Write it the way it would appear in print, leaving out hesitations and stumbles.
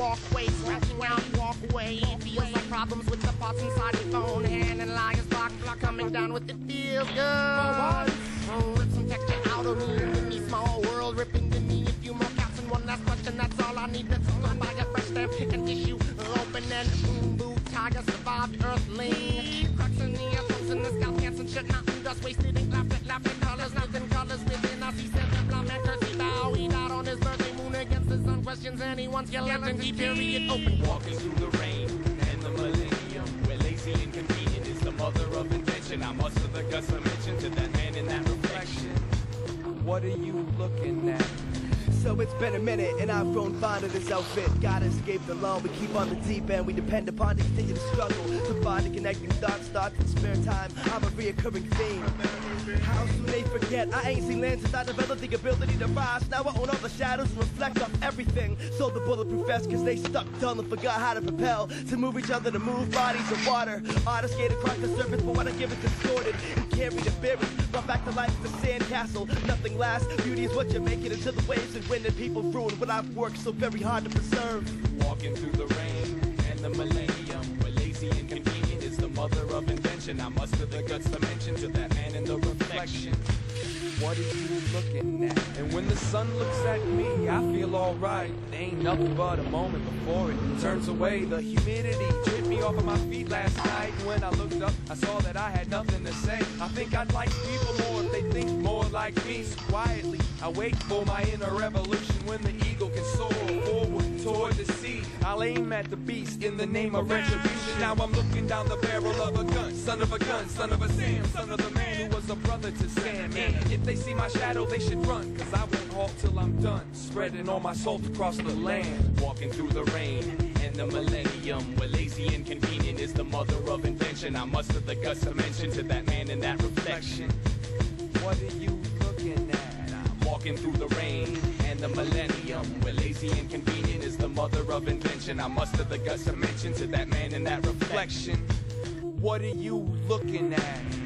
walkway, scratching out walkway. Feels like problems with the parts inside your phone. Hand and liars block coming down with it feels good. Rip some texture out of me, in me small world, ripping to me a few more caps and one last question. That's all I need. That's all I buy a fresh stamp and issue open and boom boom tiger survived earthling. Cracks in the apples in the scalp, cancer shit, nothing dust wasted ink, laughing colors, nothing colors within. I see seven blind man curse bow. He died on his birthday, moon against the sun. Questions anyone's skeleton, keep period open. Walking through the rain and the millennium, where lazy and convenient is the mother of invention. I muster the guts to mention to that man in that reflection. What are you looking at? So it's been a minute and I've grown fond of this outfit. God escaped alone, we keep on the deep end. We depend upon to continue to struggle to find the connecting dots, thoughts in spare time. I'm a reoccurring theme. How soon they forget? I ain't seen land since I developed the ability to rise. Now I own all the shadows and reflect off everything. So the bulletproof vest, cause they stuck dull and forgot how to propel. To move each other, to move bodies of water. Artists skate across the surface, but what I give is distorted and carry the buried. Brought back to life the sandcastle. Nothing lasts. Beauty is what you make it into the waves and wind, and people ruin what I've worked so very hard to preserve. Walking through the rain and the millennium, where lazy and convenient is the mother of invention. I muster the guts to mention to that man in the reflection. What are you looking at? And when the sun looks at me, I feel alright. There ain't nothing but a moment before it turns away. The humidity tripped me off of my feet last night. When I looked up, I saw that I had nothing to say. I think I'd like people more if they think more like me. So quietly, I wait for my inner revolution. When the eagle can soar forward toward the sea, I'll aim at the beast in the name of retribution. Now I'm looking down the barrel of a gun. Son of a gun, son of a Sam, son of the man who was a brother to Sam. Man, if they see my shadow, they should run, cause I won't halt till I'm done, spreading all my salt across the land. Walking through the rain and the millennium, where lazy and convenient is the mother of invention. I muster the guts to mention to that man in that reflection. What are you looking at? I'm walking through the rain and the millennium, where lazy and convenient is the mother of invention. I muster the guts to mention to that man in that reflection. What are you looking at?